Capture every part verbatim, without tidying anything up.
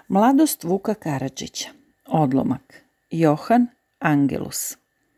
Mladost Vuka Karadžića. Odlomak. Johan Angelus.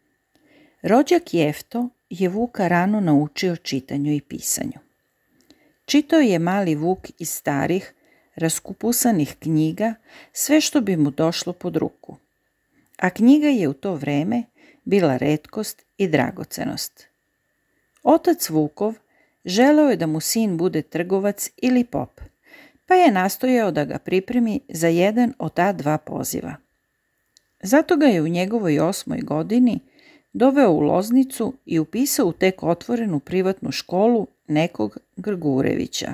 Rođak Jefto je Vuka rano naučio čitanju i pisanju. Čitao je mali Vuk iz starih, raskupusanih knjiga sve što bi mu došlo pod ruku. A knjiga je u to vreme bila retkost i dragocenost. Otac Vukov želeo je da mu sin bude trgovac ili pop, pa je nastojao da ga pripremi za jedan od ta dva poziva. Zato ga je u njegovoj osmoj godini doveo u Loznicu i upisao u tek otvorenu privatnu školu nekog Grgurevića.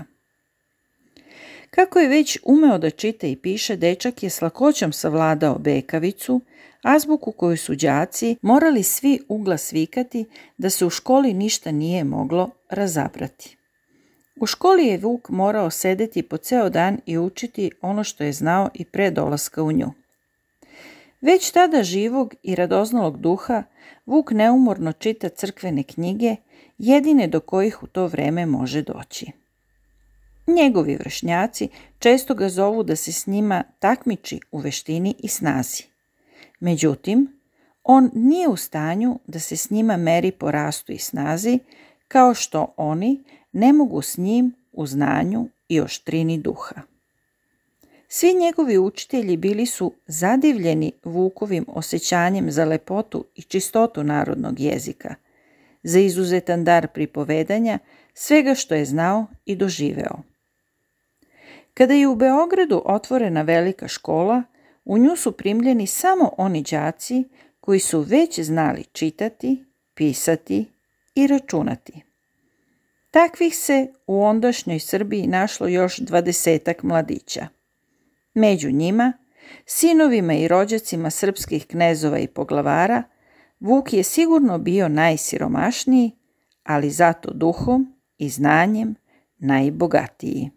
Kako je već umeo da čita i piše, dečak je s lakoćom savladao bekavicu, azbuku koju su đaci morali svi uglas vikati da se u školi ništa nije moglo razabrati. U školi je Vuk morao sedeti po ceo dan i učiti ono što je znao i pre dolaska u nju. Već tada živog i radoznalog duha, Vuk neumorno čita crkvene knjige, jedine do kojih u to vreme može doći. Njegovi vršnjaci često ga zovu da se s njima takmiči u veštini i snazi. Međutim, on nije u stanju da se s njima meri po rastu i snazi, kao što oni ne mogu s njim u znanju i oštrini duha. Svi njegovi učitelji bili su zadivljeni Vukovim osjećanjem za lepotu i čistotu narodnog jezika, za izuzetan dar pripovedanja svega što je znao i doživeo. Kada je u Beogradu otvorena velika škola, u nju su primljeni samo oni đaci koji su već znali čitati, pisati i računati. Takvih se u ondašnjoj Srbiji našlo još dvadesetak mladića. Među njima, sinovima i rođacima srpskih knezova i poglavara, Vuk je sigurno bio najsiromašniji, ali zato duhom i znanjem najbogatiji.